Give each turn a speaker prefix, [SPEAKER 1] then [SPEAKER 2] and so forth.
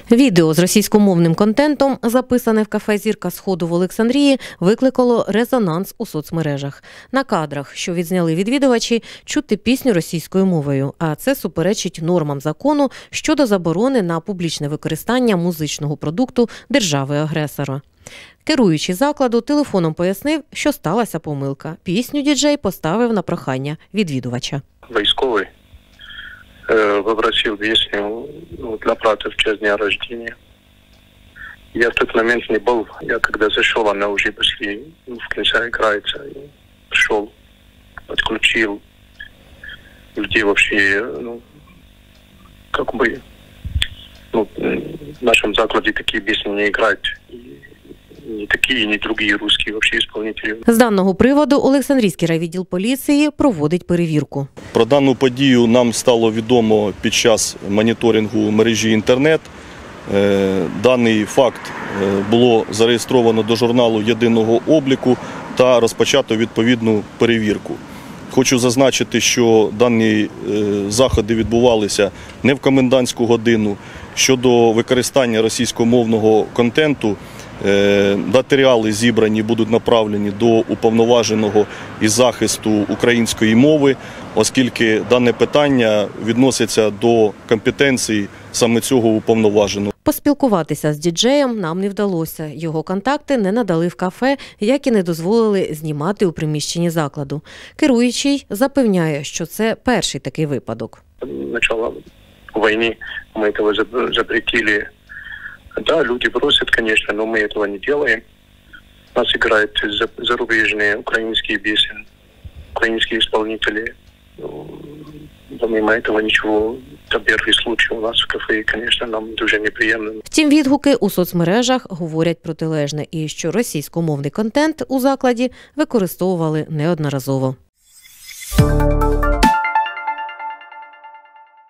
[SPEAKER 1] Відео з російськомовним контентом, записане в кафе «Зірка Сходу» в Олександрії, викликало резонанс у соцмережах. На кадрах, що відзняли відвідувачі, чути пісню російською мовою, а це суперечить нормам закону щодо заборони на публічне використання музичного продукту держави-агресора. Керуючий закладу телефоном пояснив, що сталася помилка. Пісню діджей поставив на прохання відвідувача.
[SPEAKER 2] Військовий попросил песню для брата в честь дня рождения. Я в тот момент не был. Я когда зашел, она уже почти в конце играется. Пришел, подключил. Людей вообще, в нашем закладе такие песни не играют. Ні такі, ні другі русські вообще исполнителі.
[SPEAKER 1] З даного приводу Олександрійський райвідділ поліції проводить перевірку.
[SPEAKER 3] Про дану подію нам стало відомо під час моніторингу мережі інтернет. Даний факт було зареєстровано до журналу єдиного обліку та розпочато відповідну перевірку. Хочу зазначити, що дані заходи відбувалися не в комендантську годину. Щодо використання російськомовного контенту, матеріали зібрані будуть направлені до уповноваженого із захисту української мови, оскільки дане питання відноситься до компетенції саме цього уповноваженого.
[SPEAKER 1] Поспілкуватися з діджеєм нам не вдалося. Його контакти не надали в кафе, як і не дозволили знімати у приміщенні закладу. Керуючий запевняє, що це перший такий випадок.
[SPEAKER 2] Начало війни ми цього запретили. Да, люди просят, конечно, но мы этого не делаем. У нас играют зарубежные украинские песни, украинские исполнители. Помимо этого ничего, это первый случай у нас в кафе, конечно, нам дуже неприємно.
[SPEAKER 1] Втім, відгуки у соцмережах говорять протилежне і що російськомовний контент у закладі використовували неодноразово.